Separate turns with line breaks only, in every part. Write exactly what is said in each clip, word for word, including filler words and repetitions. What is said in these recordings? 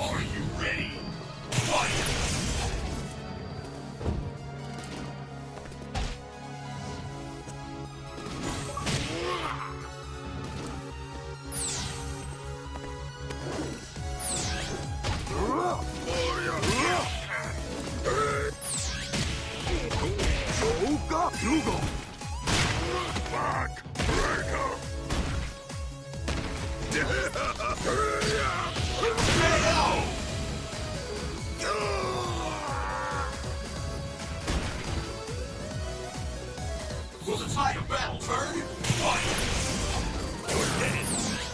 Are you ready? Fight!
Hugo! Back! Breaker!
Will the tide of battle turn? Fight! You're dead!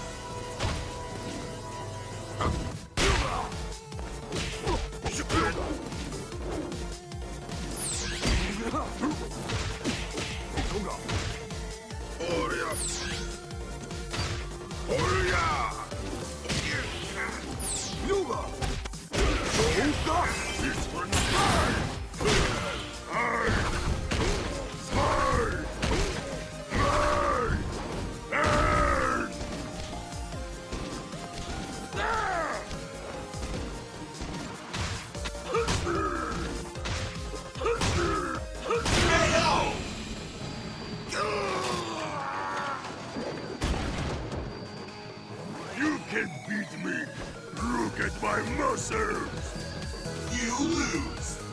You can beat me! Look at my muscles!
You lose!